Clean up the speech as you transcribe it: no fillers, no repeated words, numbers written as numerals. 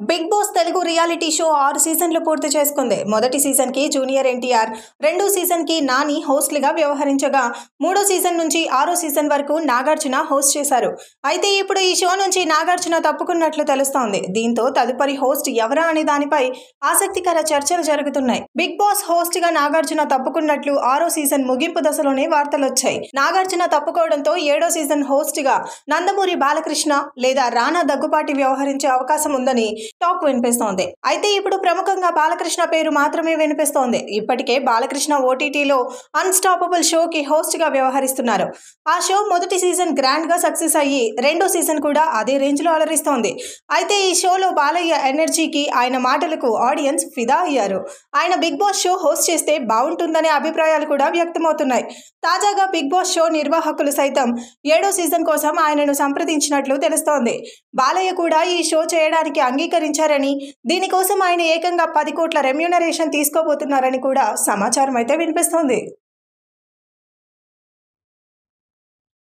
Big boss Telugu reality show 6 సీజన్లు పూర్తి చేసుకుంది. మొదటి సీజన్ కి జూనియర్ ఎన్టీఆర్, రెండో సీజన్ కి నాని హోస్ట్లుగా వ్యవహరించగా, మూడో సీజన్ నుంచి 6వ సీజన్ వరకు నాగార్జున హోస్ట్ చేశారు. అయితే ఇప్పుడు ఈ షో నుంచి నాగార్జున తప్పుకున్నట్లు తెలుస్తోంది. దీంతో తదుపరి హోస్ట్ ఎవరా అనే దానిపై ఆసక్తికర చర్చలు జరుగుతున్నాయి. బిగ్ బాస్ హోస్ట్ గా నాగార్జున తప్పుకున్నట్లు 6వ సీజన్ ముగింపు దశలోనే వార్తలొచ్చాయి. నాగార్జున తప్పుకోవడంతో 7వ సీజన్ హోస్ట్ గా నందమూరి బాలకృష్ణ లేదా రానా దగ్గుపాటి వ్యవహరించే అవకాశం ఉందని టాక్ వినిపిస్తోంది. అయితే ఇప్పుడు ప్రముఖంగా బాలకృష్ణ పేరు మాత్రమే వినిపిస్తోంది. ఇప్పటికే బాలకృష్ణ ఓటీటీలో అన్స్టాపబుల్ షోకి హోస్ట్ గా వ్యవహరిస్తున్నారు. ఆ షో మొదటి సీజన్ గ్రాండ్ గా సక్సెస్ అయ్యి రెండో సీజన్ కూడా అదే రేంజ్ లో అలరిస్తోంది. అయితే ఈ షోలో బాలయ్య ఎనర్జీకి, ఆయన మాటలకు ఆడియన్స్ ఫిదా అయ్యారు. ఆయన బిగ్ బాస్ షో హోస్ట్ చేస్తే బాగుంటుందనే అభిప్రాయాలు కూడా వ్యక్తమవుతున్నాయి. తాజాగా బిగ్ బాస్ షో నిర్వాహకులు సైతం 7వ సీజన్ కోసం ఆయనను సంప్రదించినట్లు తెలుస్తోంది. బాలయ్య కూడా ఈ షో చేయడానికి అంగీకరించారని, దీనికోసం ఆయన ఏకంగా 10 కోట్ల రెమ్యూనరేషన్ తీసుకోబోతున్నారని కూడా సమాచారం అయితే వినిపిస్తోంది.